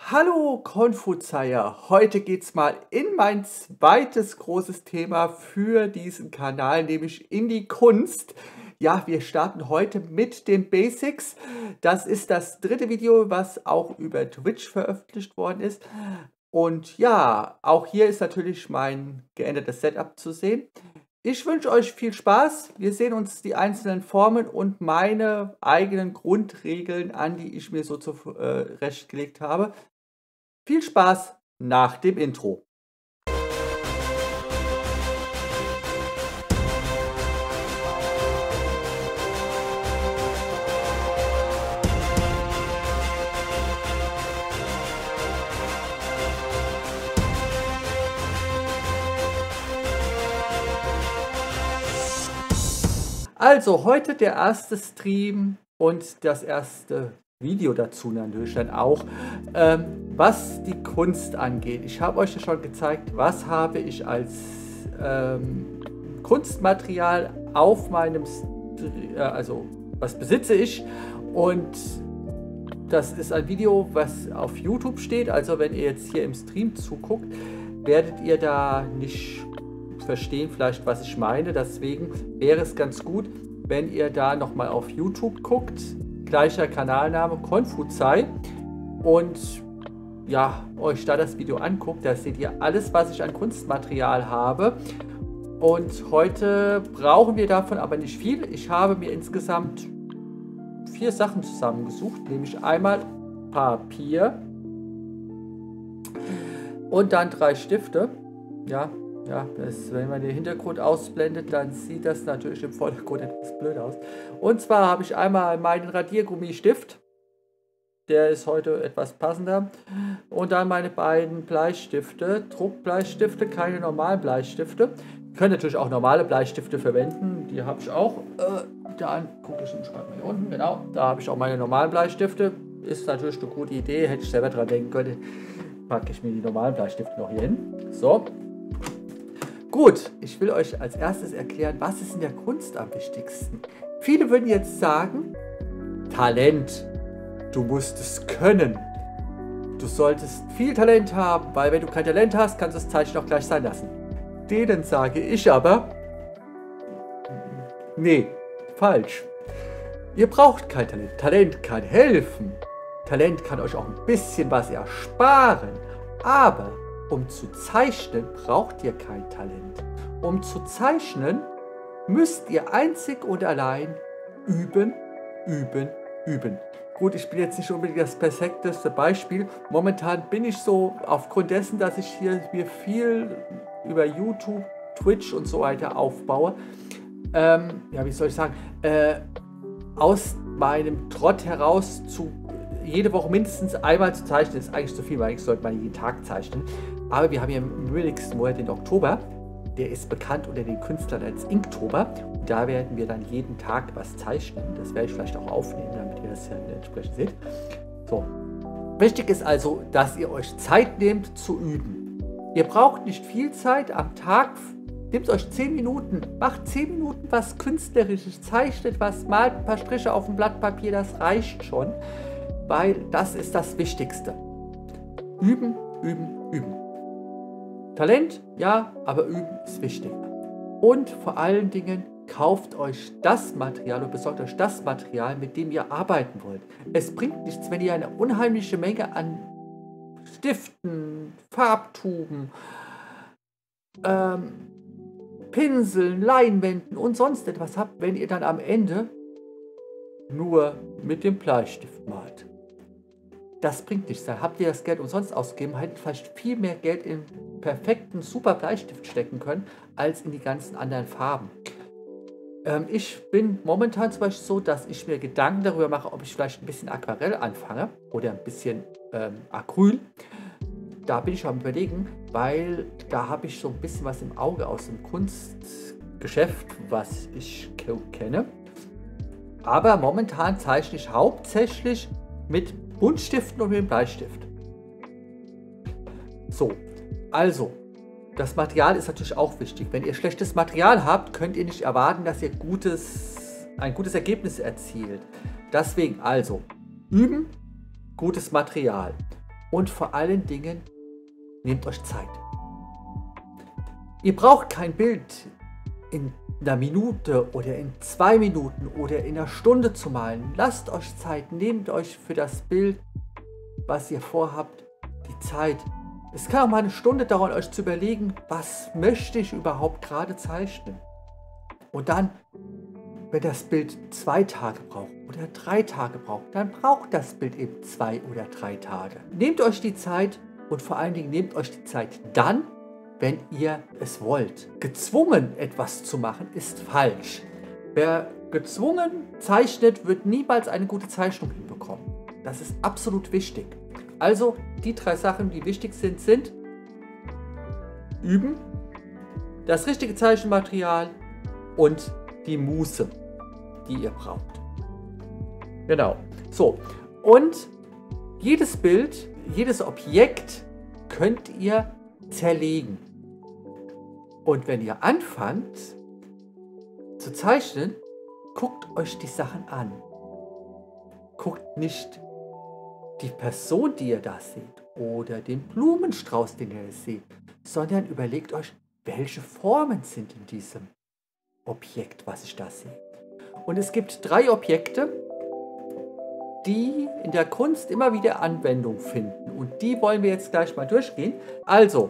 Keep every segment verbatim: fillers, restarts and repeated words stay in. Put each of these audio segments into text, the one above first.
Hallo Konfuzeier, heute geht's mal in mein zweites großes Thema für diesen Kanal, nämlich in die Kunst. Ja, wir starten heute mit den Basics. Das ist das dritte Video, was auch über Twitch veröffentlicht worden ist. Und ja, auch hier ist natürlich mein geändertes Setup zu sehen. Ich wünsche euch viel Spaß. Wir sehen uns die einzelnen Formen und meine eigenen Grundregeln an, die ich mir so zurechtgelegt äh, habe. Viel Spaß nach dem Intro. Also heute der erste Stream und das erste Video dazu natürlich dann auch, ähm, was die Kunst angeht. Ich habe euch ja schon gezeigt, was habe ich als ähm, Kunstmaterial auf meinem, St äh, also was besitze ich, und das ist ein Video, was auf YouTube steht. Also wenn ihr jetzt hier im Stream zuguckt, werdet ihr da nicht verstehen vielleicht, was ich meine. Deswegen wäre es ganz gut, wenn ihr da nochmal auf YouTube guckt. Gleicher Kanalname, Konfuzei, und ja, euch da das Video anguckt. Da seht ihr alles, was ich an Kunstmaterial habe. Und heute brauchen wir davon aber nicht viel. Ich habe mir insgesamt vier Sachen zusammengesucht, nämlich einmal Papier und dann drei Stifte. Ja, ja, das, wenn man den Hintergrund ausblendet, dann sieht das natürlich im Vordergrund etwas blöd aus. Und zwar habe ich einmal meinen Radiergummistift. Der ist heute etwas passender. Und dann meine beiden Bleistifte, Druckbleistifte, keine normalen Bleistifte. Ihr könnt natürlich auch normale Bleistifte verwenden. Die habe ich auch. Äh, da gucke ich und schreibe mal hier unten. Genau, da habe ich auch meine normalen Bleistifte. Ist natürlich eine gute Idee. Hätte ich selber dran denken können. Packe ich mir die normalen Bleistifte noch hier hin. So. Gut, ich will euch als erstes erklären, was ist in der Kunst am wichtigsten. Viele würden jetzt sagen, Talent. Du musst es können. Du solltest viel Talent haben, weil wenn du kein Talent hast, kannst du das Zeichen auch gleich sein lassen. Denen sage ich aber, nee, falsch. Ihr braucht kein Talent. Talent kann helfen. Talent kann euch auch ein bisschen was ersparen. Aber um zu zeichnen, braucht ihr kein Talent. Um zu zeichnen, müsst ihr einzig und allein üben, üben, üben. Gut, ich bin jetzt nicht unbedingt das perfekteste Beispiel. Momentan bin ich so, aufgrund dessen, dass ich hier mir viel über YouTube, Twitch und so weiter aufbaue, ähm, ja, wie soll ich sagen, äh, aus meinem Trott heraus zu jede Woche mindestens einmal zu zeichnen, ist eigentlich zu viel, weil ich sollte mal jeden Tag zeichnen. Aber wir haben ja im nächsten Monat den Oktober. Der ist bekannt unter den Künstlern als Inktober. Und da werden wir dann jeden Tag was zeichnen. Das werde ich vielleicht auch aufnehmen, damit ihr das ja entsprechend seht. So. Wichtig ist also, dass ihr euch Zeit nehmt zu üben. Ihr braucht nicht viel Zeit am Tag. Nehmt euch zehn Minuten. Macht zehn Minuten was Künstlerisches. Zeichnet was, malt ein paar Striche auf dem Blatt Papier. Das reicht schon. Weil das ist das Wichtigste. Üben, üben, üben. Talent, ja, aber üben ist wichtig. Und vor allen Dingen kauft euch das Material und besorgt euch das Material, mit dem ihr arbeiten wollt. Es bringt nichts, wenn ihr eine unheimliche Menge an Stiften, Farbtuben, ähm, Pinseln, Leinwänden und sonst etwas habt, wenn ihr dann am Ende nur mit dem Bleistift malt. Das bringt nichts. Dann habt ihr das Geld umsonst ausgegeben, hättet vielleicht viel mehr Geld in perfekten, super Bleistift stecken können, als in die ganzen anderen Farben. Ähm, ich bin momentan zum Beispiel so, dass ich mir Gedanken darüber mache, ob ich vielleicht ein bisschen Aquarell anfange oder ein bisschen ähm, Acryl. Da bin ich am Überlegen, weil da habe ich so ein bisschen was im Auge aus dem Kunstgeschäft, was ich kenne. Aber momentan zeichne ich hauptsächlich mit Buntstiften und mit dem Bleistift. So, also, das Material ist natürlich auch wichtig. Wenn ihr schlechtes Material habt, könnt ihr nicht erwarten, dass ihr gutes, ein gutes Ergebnis erzielt. Deswegen also, üben, gutes Material. Und vor allen Dingen, nehmt euch Zeit. Ihr braucht kein Bild in einer Minute oder in zwei Minuten oder in einer Stunde zu malen. Lasst euch Zeit, nehmt euch für das Bild, was ihr vorhabt, die Zeit. Es kann auch mal eine Stunde dauern, euch zu überlegen, was möchte ich überhaupt gerade zeichnen. Und dann, wenn das Bild zwei Tage braucht oder drei Tage braucht, dann braucht das Bild eben zwei oder drei Tage. Nehmt euch die Zeit und vor allen Dingen nehmt euch die Zeit dann, wenn ihr es wollt. Gezwungen, etwas zu machen, ist falsch. Wer gezwungen zeichnet, wird niemals eine gute Zeichnung hinbekommen. Das ist absolut wichtig. Also, die drei Sachen, die wichtig sind, sind üben, das richtige Zeichenmaterial und die Muße, die ihr braucht. Genau. So, und jedes Bild, jedes Objekt könnt ihr zerlegen. Und wenn ihr anfangt zu zeichnen, guckt euch die Sachen an. Guckt nicht die Person, die ihr da seht, oder den Blumenstrauß, den ihr seht, sondern überlegt euch, welche Formen sind in diesem Objekt, was ich da sehe. Und es gibt drei Objekte, die in der Kunst immer wieder Anwendung finden. Und die wollen wir jetzt gleich mal durchgehen. Also,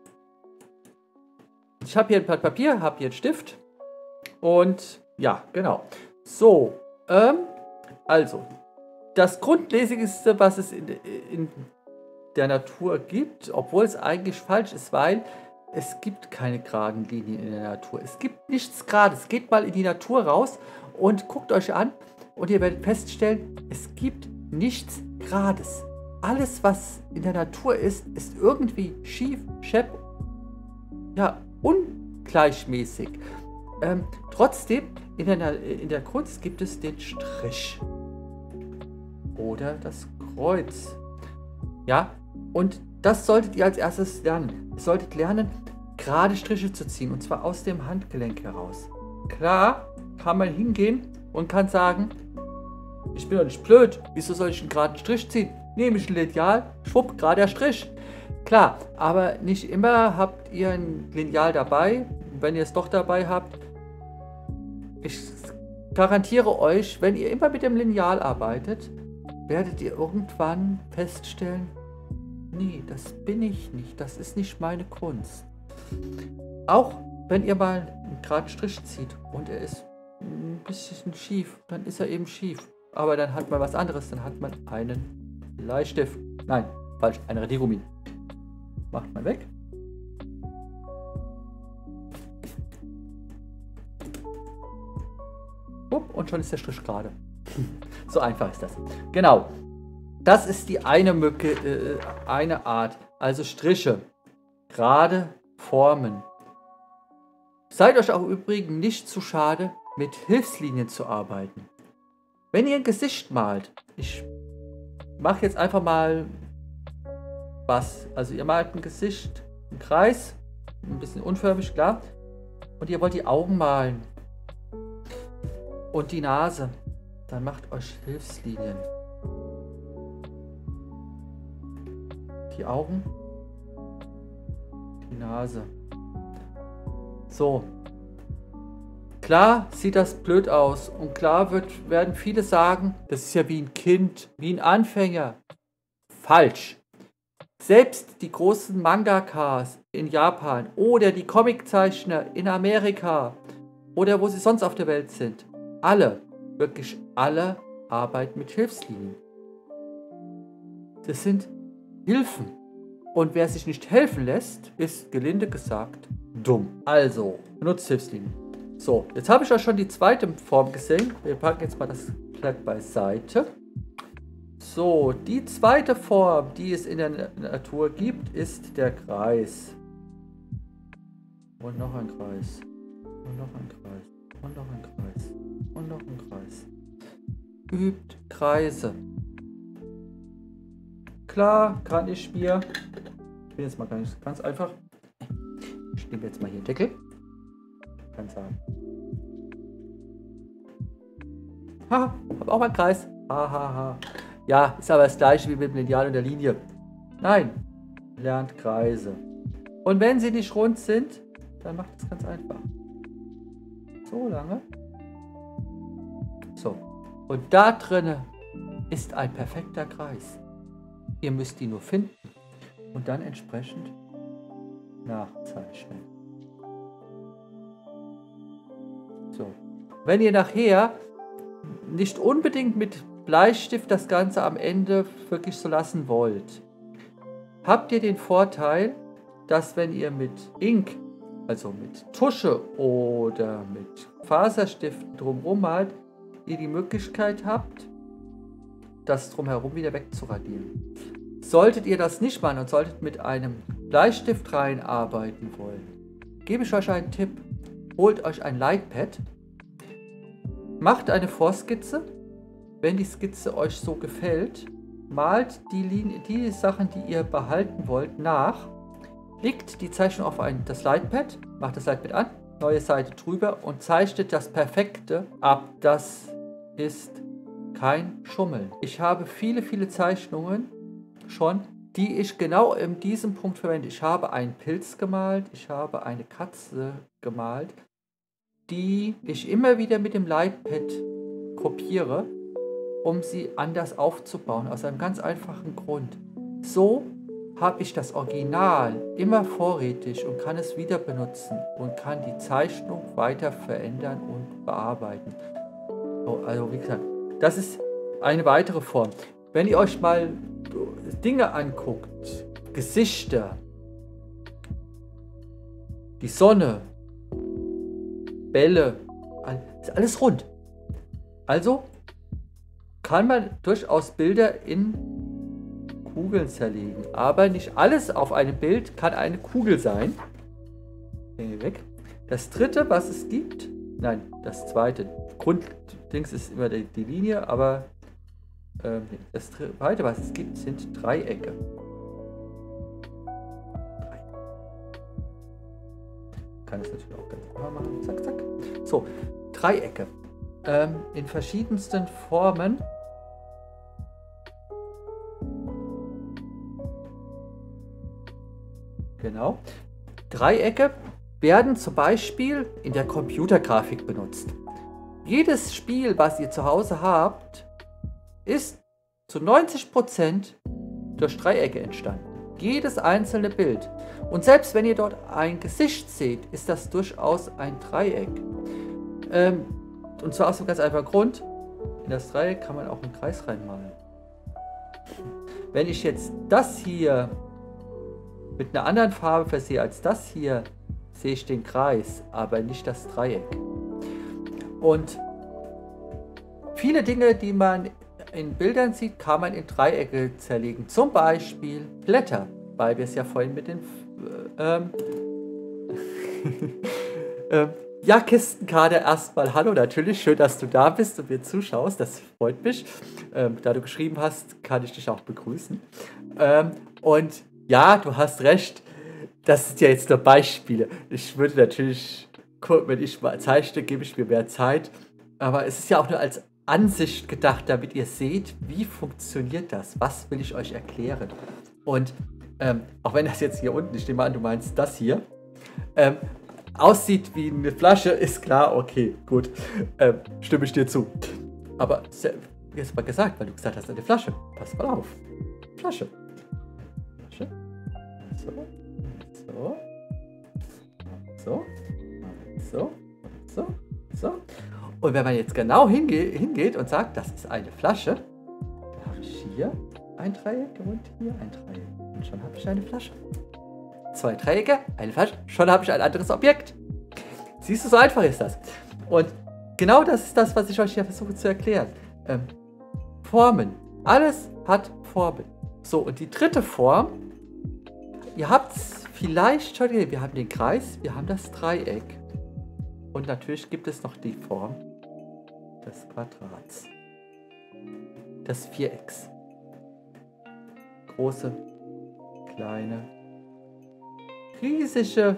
ich habe hier ein Blatt Papier, habe hier einen Stift. Und ja, genau. So, ähm, also, das Grundlesigste, was es in, in der Natur gibt, obwohl es eigentlich falsch ist, weil es gibt keine geraden Linien in der Natur. Es gibt nichts Gerades. Geht mal in die Natur raus und guckt euch an und ihr werdet feststellen, es gibt nichts Gerades. Alles, was in der Natur ist, ist irgendwie schief, schepp, ja, ungleichmäßig. Ähm, trotzdem, in der, in der Kunst gibt es den Strich oder das Kreuz. Ja, und das solltet ihr als erstes lernen. Ihr solltet lernen, gerade Striche zu ziehen, und zwar aus dem Handgelenk heraus. Klar kann man hingehen und kann sagen, ich bin doch nicht blöd, wieso soll ich einen geraden Strich ziehen? Nehme ich ein Lineal, schwupp, gerader Strich. Klar, aber nicht immer habt ihr ein Lineal dabei. Wenn ihr es doch dabei habt, ich garantiere euch, wenn ihr immer mit dem Lineal arbeitet, werdet ihr irgendwann feststellen, nee, das bin ich nicht, das ist nicht meine Kunst. Auch wenn ihr mal einen geraden Strich zieht und er ist ein bisschen schief, dann ist er eben schief. Aber dann hat man was anderes, dann hat man einen Bleistift. Nein, falsch, ein Radiergummi. Macht mal weg. Und schon ist der Strich gerade. So einfach ist das. Genau. Das ist die eine Mücke, äh, eine Art. Also Striche. Gerade Formen. Seid euch auch übrigens nicht zu schade, mit Hilfslinien zu arbeiten. Wenn ihr ein Gesicht malt, ich mache jetzt einfach mal was. Also ihr malt ein Gesicht, einen Kreis, ein bisschen unförmig, klar. Und ihr wollt die Augen malen. Und die Nase. Dann macht euch Hilfslinien. Die Augen. Die Nase. So. Klar sieht das blöd aus. Und klar wird, werden viele sagen, das ist ja wie ein Kind, wie ein Anfänger. Falsch. Selbst die großen Mangakas in Japan oder die Comiczeichner in Amerika oder wo sie sonst auf der Welt sind, alle, wirklich alle arbeiten mit Hilfslinien. Das sind Hilfen. Und wer sich nicht helfen lässt, ist gelinde gesagt dumm. Also, benutzt Hilfslinien. So, jetzt habe ich euch schon die zweite Form gesehen. Wir packen jetzt mal das Blatt beiseite. So, die zweite Form, die es in der Natur gibt, ist der Kreis. Und noch ein Kreis. Und noch ein Kreis. Und noch ein Kreis. Und noch ein Kreis. Übt Kreise. Klar kann ich mir, ich bin jetzt mal ganz, ganz einfach, ich nehme jetzt mal hier den Deckel, kann sagen, haha, hab auch mal einen Kreis, hahaha, ja, ist aber das gleiche wie mit dem Lineal und der Linie, Nein, lernt Kreise. Und wenn sie nicht rund sind, dann macht es ganz einfach. So lange. So. Und da drinne ist ein perfekter Kreis. Ihr müsst ihn nur finden und dann entsprechend nachzeichnen. So. Wenn ihr nachher nicht unbedingt mit Bleistift das Ganze am Ende wirklich so lassen wollt, habt ihr den Vorteil, dass wenn ihr mit Ink, also mit Tusche oder mit Faserstiften drumherum malt, ihr die Möglichkeit habt, das drumherum wieder wegzuradieren. Solltet ihr das nicht machen und solltet mit einem Bleistift reinarbeiten wollen, gebe ich euch einen Tipp. Holt euch ein Lightpad, macht eine Vorskizze. Wenn die Skizze euch so gefällt, malt die, Linie, die Sachen, die ihr behalten wollt, nach, legt die Zeichnung auf ein, das Lightpad, macht das Lightpad an, neue Seite drüber und zeichnet das Perfekte ab. Das ist kein Schummeln. Ich habe viele, viele Zeichnungen schon, die ich genau in diesem Punkt verwende. Ich habe einen Pilz gemalt, ich habe eine Katze gemalt, die ich immer wieder mit dem Lightpad kopiere, um sie anders aufzubauen, aus einem ganz einfachen Grund. So habe ich das Original immer vorrätig und kann es wieder benutzen und kann die Zeichnung weiter verändern und bearbeiten. Also wie gesagt, das ist eine weitere Form. Wenn ihr euch mal Dinge anguckt, Gesichter, die Sonne, Bälle, ist alles rund. Also kann man durchaus Bilder in Kugeln zerlegen. Aber nicht alles auf einem Bild kann eine Kugel sein. Weg. Das dritte, was es gibt, nein, das zweite, Grunddings ist immer die, die Linie, aber ähm, das zweite, was es gibt, sind Dreiecke. Ich kann es natürlich auch ganz einfach machen. Zack, zack. So, Dreiecke. Ähm, in verschiedensten Formen. Genau. Dreiecke werden zum Beispiel in der Computergrafik benutzt. Jedes Spiel, was ihr zu Hause habt, ist zu neunzig Prozent durch Dreiecke entstanden. Jedes einzelne Bild. Und selbst wenn ihr dort ein Gesicht seht, ist das durchaus ein Dreieck. Ähm, und zwar aus einem ganz einfachen Grund. In das Dreieck kann man auch einen Kreis reinmalen. Wenn ich jetzt das hier mit einer anderen Farbe versehe als das hier, sehe ich den Kreis, aber nicht das Dreieck. Und viele Dinge, die man in Bildern sieht, kann man in Dreiecke zerlegen. Zum Beispiel Blätter, weil wir es ja vorhin mit den ähm, ähm, ja, Kistenkader erstmal hallo, natürlich, schön, dass du da bist und mir zuschaust, das freut mich. Ähm, da du geschrieben hast, kann ich dich auch begrüßen. Ähm, und ja, du hast recht, das sind ja jetzt nur Beispiele. Ich würde natürlich, wenn ich mal zeichne, gebe ich mir mehr Zeit. Aber es ist ja auch nur als Ansicht gedacht, damit ihr seht, wie funktioniert das? Was will ich euch erklären? Und ähm, auch wenn das jetzt hier unten, ich nehme an, du meinst das hier, ähm, aussieht wie eine Flasche, ist klar, okay, gut, ähm, stimme ich dir zu. Aber jetzt mal gesagt, weil du gesagt hast, eine Flasche. Pass mal auf. Flasche. Flasche. So. So. So. So. So. So. Und wenn man jetzt genau hinge hingeht und sagt, das ist eine Flasche, dann habe ich hier ein Dreieck und hier ein Dreieck. Und schon habe ich eine Flasche. Zwei Dreiecke, eine Flasche, schon habe ich ein anderes Objekt. Siehst du, so einfach ist das. Und genau das ist das, was ich euch hier versuche zu erklären. Ähm, Formen. Alles hat Formen. So, und die dritte Form, ihr habt es vielleicht schon gesehen, wir haben den Kreis, wir haben das Dreieck. Und natürlich gibt es noch die Form des Quadrats, des Vierecks. Große, kleine, riesige.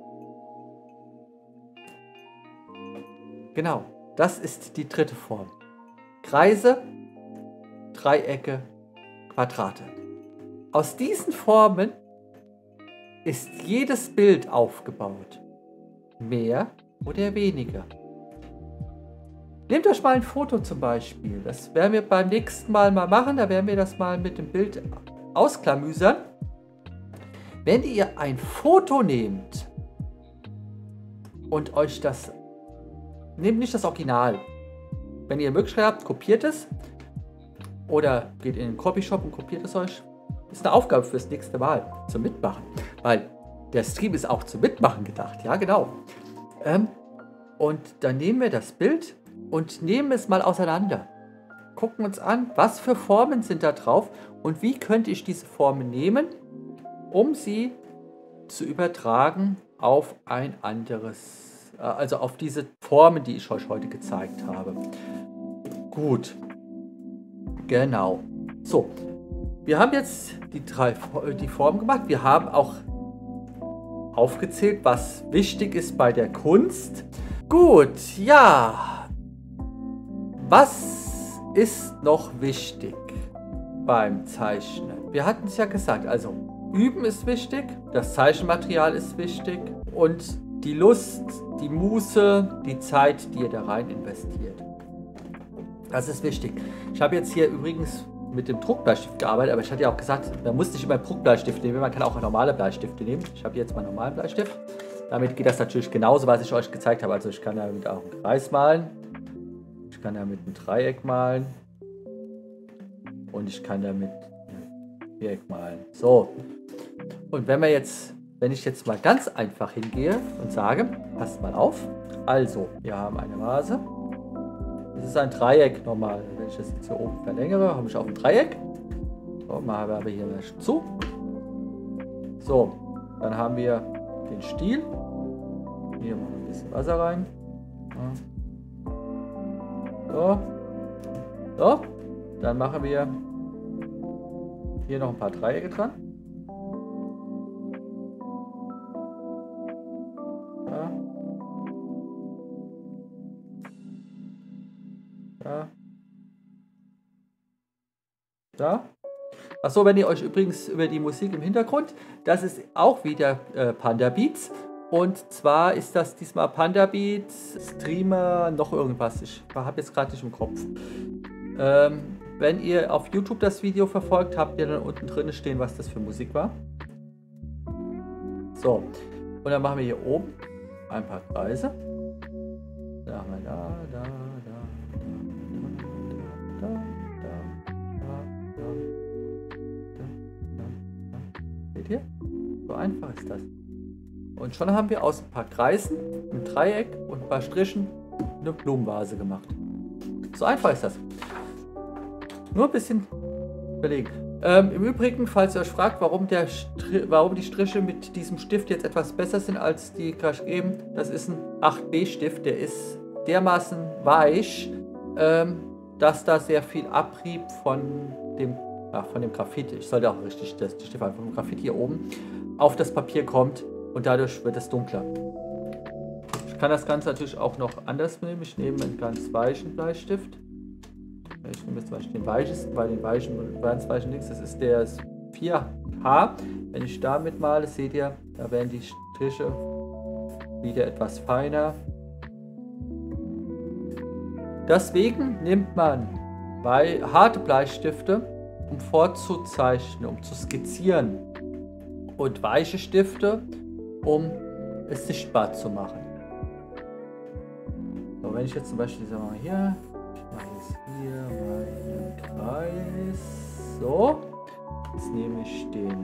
Genau, das ist die dritte Form. Kreise, Dreiecke, Quadrate. aus diesen Formen ist jedes Bild aufgebaut. Mehr oder weniger. Nehmt euch mal ein Foto zum Beispiel. Das werden wir beim nächsten Mal mal machen. Da werden wir das mal mit dem Bild ausklamüsern. Wenn ihr ein Foto nehmt und euch das... Nehmt nicht das Original. Wenn ihr Möglichkeit habt, kopiert es. Oder geht in den Copyshop und kopiert es euch. Das ist eine Aufgabe fürs nächste Mal. Zum Mitmachen. Weil der Stream ist auch zum Mitmachen gedacht. Ja, genau. Ähm, und dann nehmen wir das Bild und nehmen es mal auseinander. Gucken uns an, was für Formen sind da drauf und wie könnte ich diese Formen nehmen, um sie zu übertragen auf ein anderes, äh, also auf diese Formen, die ich euch heute gezeigt habe. Gut. Genau. So. Wir haben jetzt die drei die Formen gemacht. Wir haben auch aufgezählt, was wichtig ist bei der Kunst. Gut, ja. Was ist noch wichtig beim Zeichnen? Wir hatten es ja gesagt, also Üben ist wichtig, das Zeichenmaterial ist wichtig und die Lust, die Muße, die Zeit, die ihr da rein investiert. Das ist wichtig. Ich habe jetzt hier übrigens mit dem Druckbleistift gearbeitet, aber ich hatte ja auch gesagt, man muss nicht immer Druckbleistift nehmen, man kann auch normale Bleistifte nehmen. Ich habe jetzt mal einen normalen Bleistift. Damit geht das natürlich genauso, was ich euch gezeigt habe. Also ich kann damit auch einen Kreis malen, ich kann damit ein Dreieck malen und ich kann damit ein Viereck malen. So, und wenn wir jetzt, wenn ich jetzt mal ganz einfach hingehe und sage, passt mal auf, also wir haben eine Vase. Das ist ein Dreieck normal. Wenn ich das jetzt hier oben verlängere, habe ich auch ein Dreieck. So, machen wir hier mal zu. So, dann haben wir den Stiel. Hier machen wir ein bisschen Wasser rein. So. So. Dann machen wir hier noch ein paar Dreiecke dran. Ja. Ja. Achso, wenn ihr euch übrigens über die Musik im Hintergrund, das ist auch wieder äh, Panda Beats. Und zwar ist das diesmal Panda Beats, Streamer, noch irgendwas. Ich habe jetzt gerade nicht im Kopf. Ähm, wenn ihr auf YouTube das Video verfolgt, habt ihr dann unten drin stehen, was das für Musik war. So, und dann machen wir hier oben ein paar Kreise. Da haben wir da, da, da. Seht ihr? So einfach ist das. Und schon haben wir aus ein paar Kreisen, ein Dreieck und ein paar Strichen eine Blumenvase gemacht. So einfach ist das. Nur ein bisschen überlegen. Ähm, Im Übrigen, falls ihr euch fragt, warum, der warum die Striche mit diesem Stift jetzt etwas besser sind als die eben, das ist ein acht B Stift, der ist dermaßen weich, ähm, dass da sehr viel Abrieb von dem, ach, von dem Graphit, ich sollte auch richtig das Stift einfach vom Graphit hier oben auf das Papier kommt und dadurch wird es dunkler. Ich kann das Ganze natürlich auch noch anders nehmen. Ich nehme einen ganz weichen Bleistift. Ich nehme jetzt zum Beispiel den weichesten, bei den weichen, ganz weichen links, das ist der vier H. Wenn ich damit male, seht ihr, da werden die Striche wieder etwas feiner. Deswegen nimmt man bei harte Bleistifte, um vorzuzeichnen, um zu skizzieren, und weiche Stifte, um es sichtbar zu machen. So, wenn ich jetzt zum Beispiel, sagen wir mal hier, ich mache jetzt hier meinen Kreis, so, jetzt nehme ich den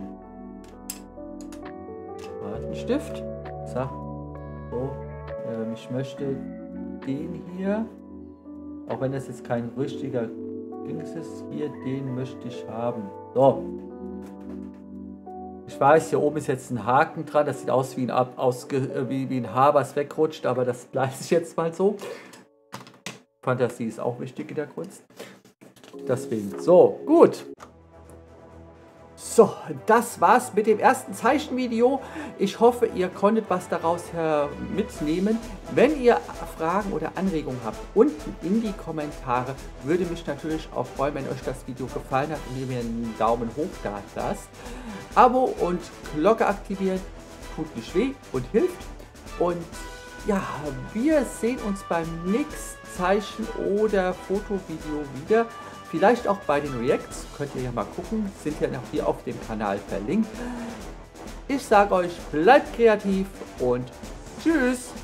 harten Stift, sag, so, äh, ich möchte den hier, auch wenn das jetzt kein richtiger Dings ist, hier, den möchte ich haben. So. Ich weiß, hier oben ist jetzt ein Haken dran, das sieht aus wie ein, aus, wie, wie ein Haar, was wegrutscht, aber das bleibt jetzt mal so. Fantasie ist auch wichtig in der Kunst. Deswegen, so, gut. So, das war's mit dem ersten Zeichenvideo. Ich hoffe, ihr konntet was daraus mitnehmen. Wenn ihr Fragen oder Anregungen habt, unten in die Kommentare. Würde mich natürlich auch freuen, wenn euch das Video gefallen hat und ihr mir einen Daumen hoch da lasst. Abo und Glocke aktivieren, tut nicht weh und hilft. Und ja, wir sehen uns beim nächsten Zeichen- oder Fotovideo wieder. Vielleicht auch bei den Reacts, könnt ihr ja mal gucken, sind ja noch hier auf dem Kanal verlinkt. Ich sage euch, bleibt kreativ und tschüss!